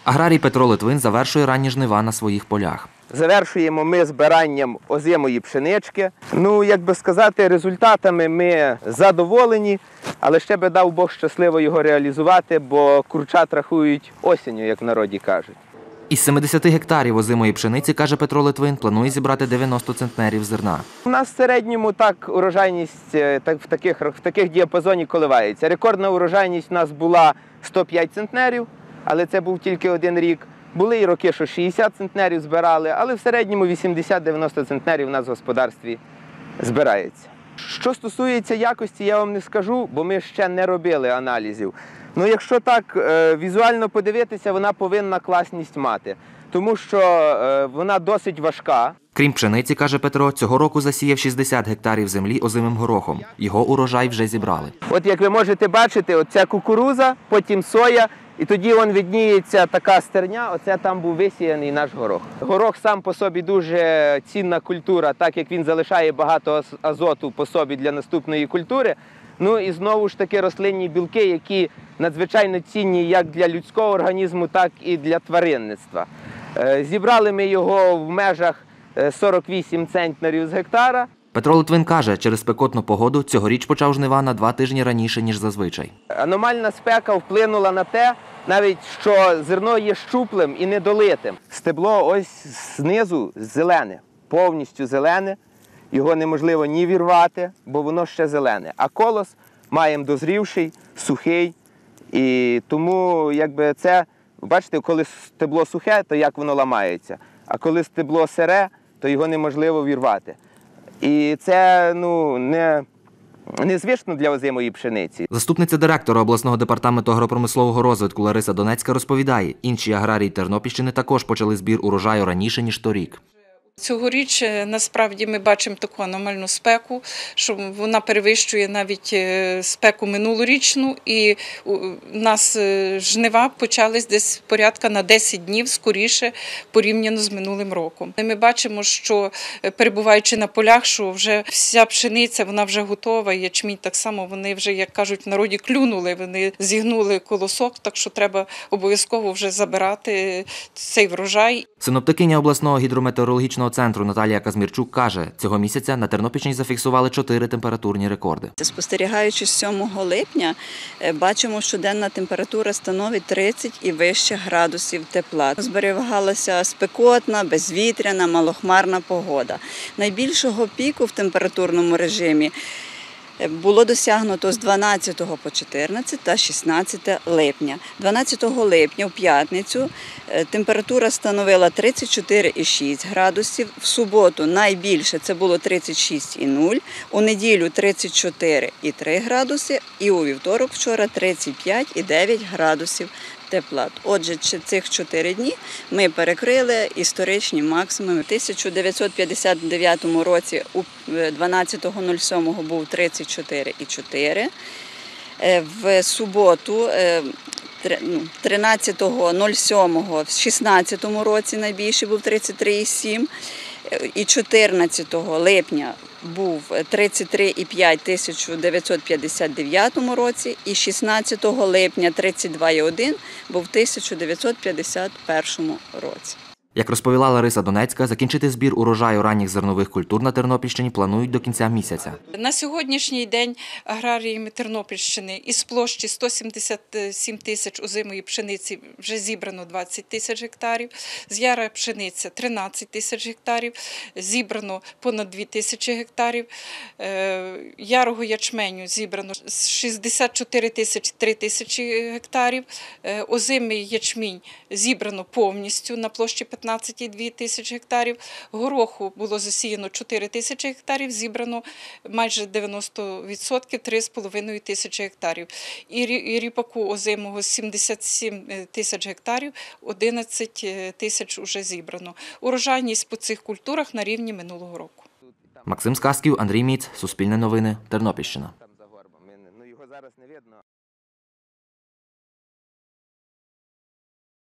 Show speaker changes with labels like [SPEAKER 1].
[SPEAKER 1] Аграрій Петро Литвин завершує ранні жнива на своїх полях.
[SPEAKER 2] Завершуємо ми збиранням озимої пшенички. Як би сказати, результатами ми задоволені, але ще би дав Бог щасливо його реалізувати, бо курчат рахують осінню, як в народі кажуть.
[SPEAKER 1] Із 70 гектарів озимої пшениці, каже Петро Литвин, планує зібрати 90 центнерів зерна.
[SPEAKER 2] У нас в середньому урожайність в таких діапазоні коливається. Рекордна урожайність у нас була 105 центнерів, але це був тільки один рік. Були і роки, що 60 центнерів збирали, але в середньому 80-90 центнерів у нас в господарстві збирається. Що стосується якості, я вам не скажу, бо ми ще не робили аналізів. Якщо так візуально подивитися, вона повинна класність мати, тому що вона досить важка.
[SPEAKER 1] Крім пшениці, каже Петро, цього року засіяв 60 гектарів землі озимим горохом. Його урожай вже зібрали.
[SPEAKER 2] От як ви можете бачити, оця кукуруза, потім соя, і тоді видніється така стерня, оце там був висіяний наш горох. Горох сам по собі дуже цінна культура, так як він залишає багато азоту по собі для наступної культури. І знову ж таки рослинні білки, які надзвичайно цінні як для людського організму, так і для тваринництва. Зібрали ми його в межах 48 центнерів з гектара.
[SPEAKER 1] Петро Литвин каже, через спекотну погоду цьогоріч почав жнива на 2 тижні раніше, ніж зазвичай.
[SPEAKER 2] Аномальна спека вплинула на те, навіть що зерно є щуплим і недолитим. Стебло ось знизу зелене, повністю зелене. Його неможливо ні вірвати, бо воно ще зелене. А колос маємо дозрівший, сухий. І тому, бачите, коли стебло сухе, то як воно ламається. А коли стебло сире, то його неможливо вірвати. І це, незвично для озимої пшениці.
[SPEAKER 1] Заступниця директора обласного департаменту агропромислового розвитку Лариса Донецька розповідає, інші аграрії Тернопільщини також почали збір урожаю раніше, ніж торік.
[SPEAKER 3] Цьогоріч, насправді, ми бачимо таку аномальну спеку, що вона перевищує навіть спеку минулорічну, і у нас жнива почались десь порядка на 10 днів скоріше порівняно з минулим роком. Ми бачимо, що перебуваючи на полях, що вже вся пшениця, вона вже готова, ячмінь так само, вони вже, як кажуть, в народі клюнули, вони зігнули колосок, так що треба обов'язково вже забирати цей врожай.
[SPEAKER 1] Синоптикиня обласного гідрометеорологічного центру Наталія Казмірчук каже, цього місяця на Тернопільщині зафіксували 4 температурні рекорди.
[SPEAKER 4] Спостерігаючи з 7 липня, бачимо, що денна температура становить 30 і вище градусів тепла. Зберігалася спекотна, безвітряна, малохмарна погода. Найбільшого піку в температурному режимі було досягнуто з 12 по 14 та 16 липня. 12 липня, в п'ятницю, температура становила 34,6 градусів. В суботу найбільше це було 36,0, у неділю 34,3 градуси і у вівторок вчора 35,9 градусів тепла. Отже, цих 4 дні ми перекрили історичні максимуми. В 1959 році у 12.07 був 34,4. В суботу 13.07 в 2016 році найбільший був 33,7. І 14 липня був 33,5 в 1959 році, і 16 липня 32,1 був в 1951 році.
[SPEAKER 1] Як розповіла Лариса Донецька, закінчити збір урожаю ранніх зернових культур на Тернопільщині планують до кінця місяця.
[SPEAKER 3] На сьогоднішній день аграріями Тернопільщини із площі 177 тисяч озимої пшениці вже зібрано 20 тисяч гектарів, з яра пшениця 13 тисяч гектарів, зібрано понад 2 тисячі гектарів, ярого ячменю зібрано 64 тисячі 3 тисячі гектарів, озимий ячмінь зібрано повністю на площі 15,2 тисяч гектарів, гороху було засіяно 4 тисячі гектарів, зібрано майже 90%, 3,5 тисячі гектарів. І ріпаку озимого 77 тисяч гектарів, 11 тисяч вже зібрано. Урожайність по цих культурах на рівні минулого року.
[SPEAKER 1] Максим Сказків, Андрій Міц, Суспільне новини, Тернопільщина.